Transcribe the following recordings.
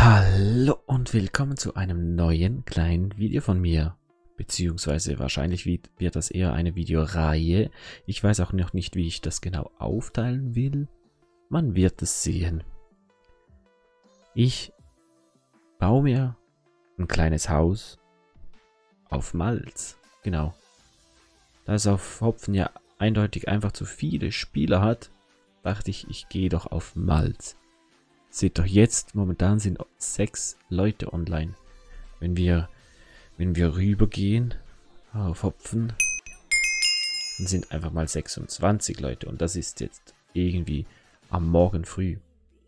Hallo und willkommen zu einem neuen kleinen Video von mir. Beziehungsweise wahrscheinlich wird das eher eine Videoreihe. Ich weiß auch noch nicht, wie ich das genau aufteilen will. Man wird es sehen. Ich baue mir ein kleines Haus auf Malz. Genau. Da es auf Hopfen ja eindeutig einfach zu viele Spieler hat, dachte ich, ich gehe doch auf Malz. Seht doch jetzt, momentan sind 6 Leute online. Wenn wir rübergehen auf Hopfen, dann sind einfach mal 26 Leute. Und das ist jetzt irgendwie am Morgen früh.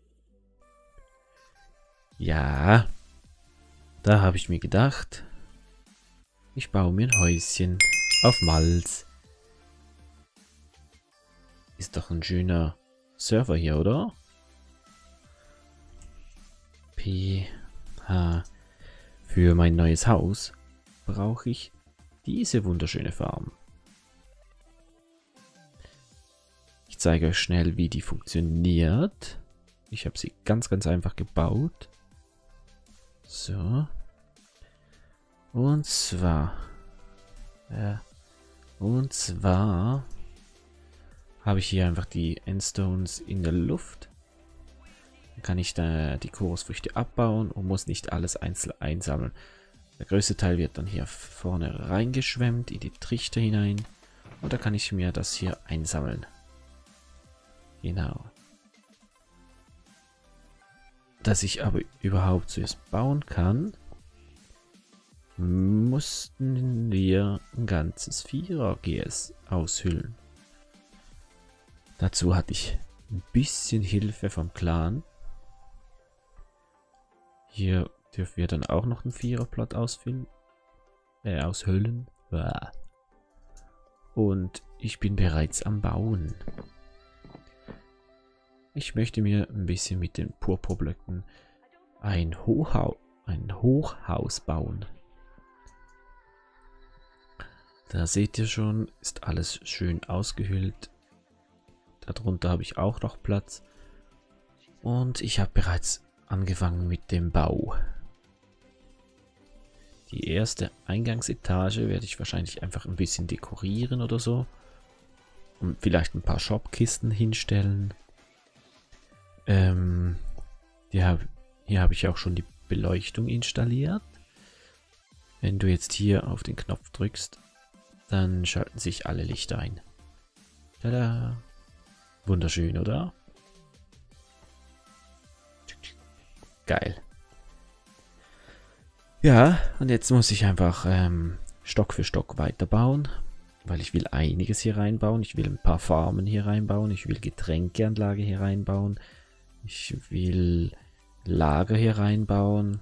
Ja, da habe ich mir gedacht, ich baue mir ein Häuschen auf Malz. Ist doch ein schöner Server hier, oder? Für mein neues Haus brauche ich diese wunderschöne Farm. Ich zeige euch schnell, wie die funktioniert. Ich habe sie ganz einfach gebaut. So. Und zwar habe ich hier einfach die Endstones in der Luft. Kann ich da die Chorusfrüchte abbauen und muss nicht alles einzeln einsammeln. Der größte Teil wird dann hier vorne reingeschwemmt, in die Trichter hinein. Und da kann ich mir das hier einsammeln. Genau. Dass ich aber überhaupt zuerst bauen kann, mussten wir ein ganzes 4er-GS aushüllen. Dazu hatte ich ein bisschen Hilfe vom Clan. Hier dürfen wir dann auch noch einen 4er-Plot aushüllen. Und ich bin bereits am Bauen. Ich möchte mir ein bisschen mit den Purpurblöcken ein Hochhaus bauen. Da seht ihr schon, ist alles schön ausgehüllt. Darunter habe ich auch noch Platz. Und ich habe bereits angefangen mit dem Bau. Die erste Eingangsetage werde ich wahrscheinlich einfach ein bisschen dekorieren oder so. Und vielleicht ein paar Shopkisten hinstellen. Hier habe ich auch schon die Beleuchtung installiert. Wenn du jetzt hier auf den Knopf drückst, dann schalten sich alle Lichter ein. Tada! Wunderschön, oder? Geil. Ja, und jetzt muss ich einfach Stock für Stock weiterbauen, weil ich will einiges hier reinbauen. Ich will ein paar Farmen hier reinbauen. Ich will Getränkeanlage hier reinbauen. Ich will Lager hier reinbauen.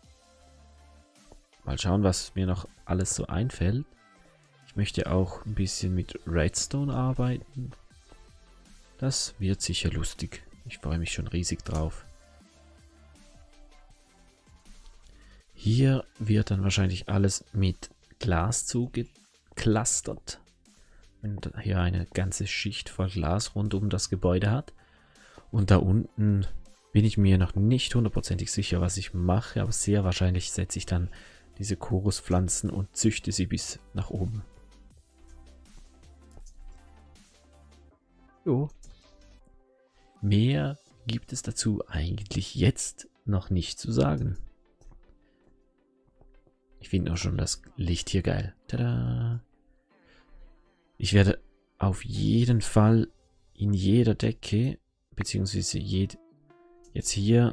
Mal schauen, was mir noch alles so einfällt. Ich möchte auch ein bisschen mit Redstone arbeiten. Das wird sicher lustig. Ich freue mich schon riesig drauf. Hier wird dann wahrscheinlich alles mit Glas zugeclustert. Wenn hier eine ganze Schicht voll Glas rund um das Gebäude hat. Und da unten bin ich mir noch nicht hundertprozentig sicher, was ich mache. Aber sehr wahrscheinlich setze ich dann diese Choruspflanzen und züchte sie bis nach oben. Jo. Mehr gibt es dazu eigentlich jetzt noch nicht zu sagen. Ich finde auch schon das Licht hier geil. Tada! Ich werde auf jeden Fall in jeder Decke, beziehungsweise jetzt hier,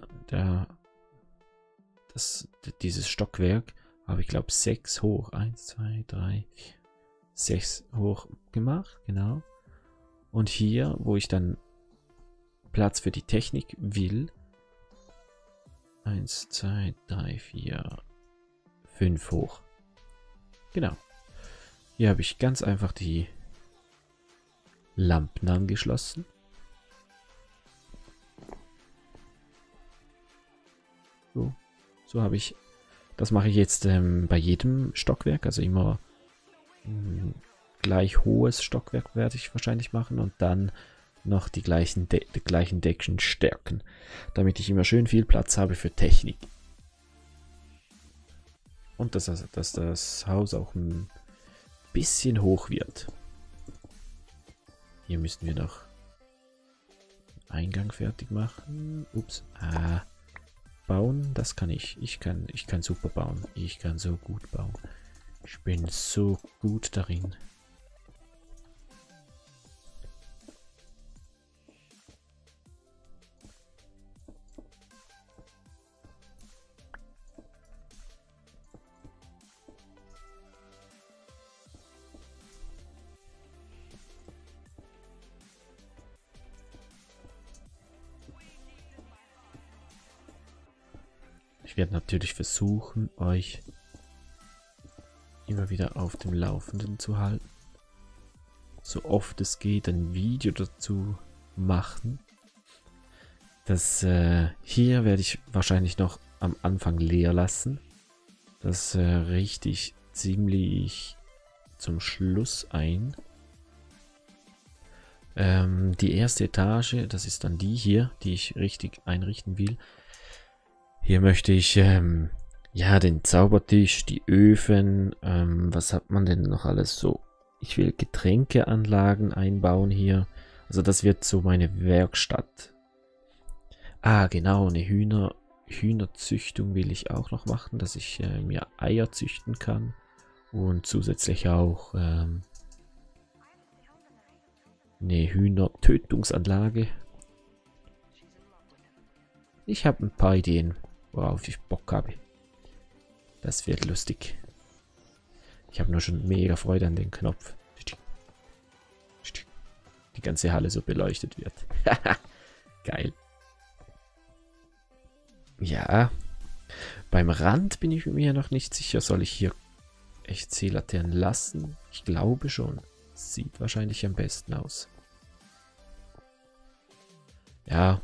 dieses Stockwerk, habe ich glaube 6 hoch. 1, 2, 3, 4, 6 hoch gemacht, genau. Und hier, wo ich dann Platz für die Technik will, 1, 2, 3, 4, 5 hoch. Genau. Hier habe ich ganz einfach die Lampen angeschlossen. So habe ich, das mache ich jetzt bei jedem Stockwerk, also immer gleich hohes Stockwerk werde ich wahrscheinlich machen und dann die gleichen Decken stärken, damit ich immer schön viel Platz habe für Technik. Und dass das Haus auch ein bisschen hoch wird. Hier müssen wir noch einen Eingang fertig machen. Ups. Bauen, das kann ich. Ich kann super bauen. Ich kann so gut bauen. Ich bin so gut darin. Ich werde natürlich versuchen, euch immer wieder auf dem Laufenden zu halten. So oft es geht, ein Video dazu machen. Das hier werde ich wahrscheinlich noch am Anfang leer lassen. Das richte ich ziemlich zum Schluss ein. Die erste Etage, das ist dann die hier, die ich richtig einrichten will. Hier möchte ich ja den Zaubertisch, die Öfen, was hat man denn noch alles so? Ich will Getränkeanlagen einbauen hier. Also das wird so meine Werkstatt. Ah, genau, eine Hühnerzüchtung will ich auch noch machen, dass ich mir Eier züchten kann. Und zusätzlich auch eine Hühnertötungsanlage. Ich habe ein paar Ideen, worauf ich Bock habe. Das wird lustig. Ich habe nur schon mega Freude an den Knopf. Die ganze Halle so beleuchtet wird. Geil. Ja. Beim Rand bin ich mir noch nicht sicher. Soll ich hier echt Seelaternen lassen? Ich glaube schon. Sieht wahrscheinlich am besten aus. Ja.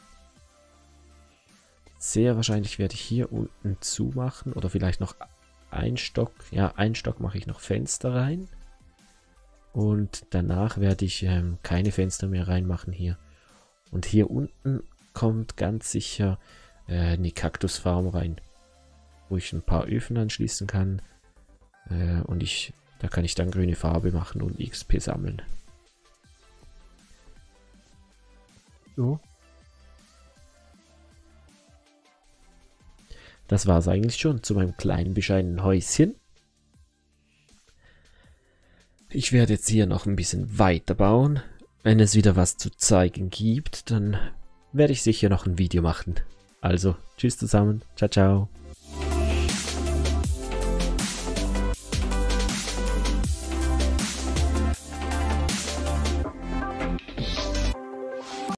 Sehr wahrscheinlich werde ich hier unten zumachen. Oder vielleicht noch ein Stock. Ja, ein Stock mache ich noch Fenster rein. Und danach werde ich keine Fenster mehr reinmachen hier. Und hier unten kommt ganz sicher eine Kaktusfarm rein. Wo ich ein paar Öfen anschließen kann. Und da kann ich dann grüne Farbe machen und XP sammeln. So. Das war es eigentlich schon zu meinem kleinen bescheidenen Häuschen. Ich werde jetzt hier noch ein bisschen weiterbauen. Wenn es wieder was zu zeigen gibt, dann werde ich sicher noch ein Video machen. Also, tschüss zusammen. Ciao, ciao.